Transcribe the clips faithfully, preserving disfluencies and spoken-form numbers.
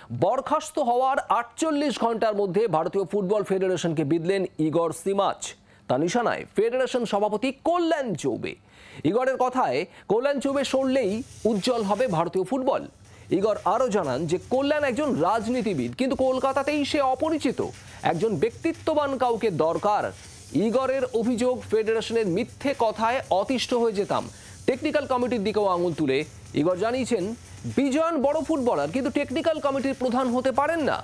বরখাস্ত হওয়ার আটচল্লিশ ঘন্টার মধ্যে ভারতীয় ফুটবল ফেডারেশনকে বিঁধলেন ইগর সিমাচ। তা নিশানায় ফেডারেশন সভাপতি কল্যাণ চৌবে। ইগরের কথায় কল্যাণ চৌবে সরলেই উজ্জ্বল হবে ভারতীয় ফুটবল। ইগর আরও জানান যে কল্যাণ একজন রাজনীতিবিদ, কিন্তু কলকাতাতেই সে অপরিচিত। একজন ব্যক্তিত্ববান কাউকে দরকার। ইগরের অভিযোগ, ফেডারেশনের মিথ্যে কথায় অতিষ্ঠ হয়ে যেতাম। টেকনিক্যাল কমিটির দিকেও আঙুল তুলে ইগর জানিয়েছেন, বিজয়ন বড় ফুটবলার, কিন্তু টেকনিক্যাল কমিটির প্রধান হতে পারেন না।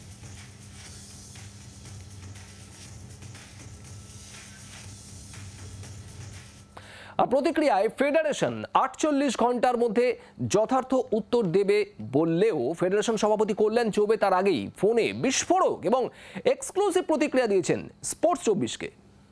আর প্রতিক্রিয়ায় ফেডারেশন আটচল্লিশ ঘন্টার মধ্যে যথার্থ উত্তর দেবে বললেও ফেডারেশন সভাপতি কল্যাণ চৌবে তার আগেই ফোনে বিস্ফোরক এবং এক্সক্লুসিভ প্রতিক্রিয়া দিয়েছেন স্পোর্টস চব্বিশকে।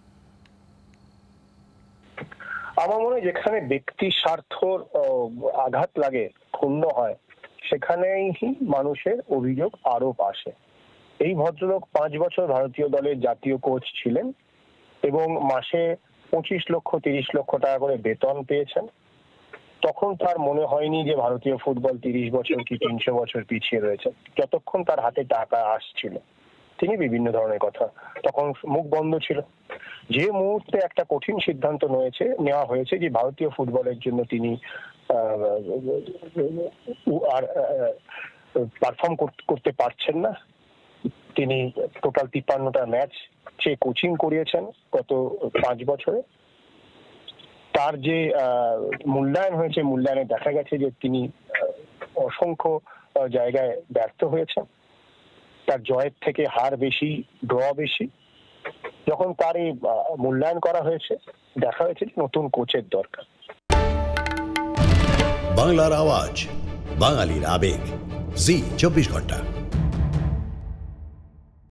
আমার মনে হয় যেখানে ব্যক্তি স্বার্থর আঘাত লাগে, ক্ষুণ্ণ হয়, সেখানেই মানুষের অভিযোগ আরোপ আসে। এই ভদ্রলোক পাঁচ বছর ভারতীয় দলের জাতীয় কোচ ছিলেন এবং মাসে পঁচিশ লক্ষ তিরিশ লক্ষ টাকা করে বেতন পেয়েছেন। তখন তার মনে হয়নি যে ভারতীয় ফুটবল তিরিশ বছর কি তিনশো বছর পিছিয়ে রয়েছে। যতক্ষণ তার হাতে টাকা আসছিল তিনি বিভিন্ন ধরনের কথা, তখন মুখ বন্ধ ছিল। যে মুহূর্তে একটা কঠিন সিদ্ধান্ত নিয়েছে নেওয়া হয়েছে যে ভারতীয় ফুটবলের জন্য তিনি আর পারফর্ম করতে পারছেন না, তিনি টোটাল তিপ্পান্নটা ম্যাচ সে কোচিং করিয়েছেন গত পাঁচ বছরে। তার যে মূল্যায়ন হয়েছে, মূল্যায়নে দেখা গেছে যে তিনি অসংখ্য জায়গায় ব্যর্থ হয়েছেন। তার জয়ের থেকে হার বেশি, ড্র বেশি। যখন তার এই মূল্যায়ন করা হয়েছে, দেখা হয়েছে যে নতুন কোচের দরকার। বাংলার আওয়াজ, বাঙালির আবেগ, জি চব্বিশ ঘন্টা।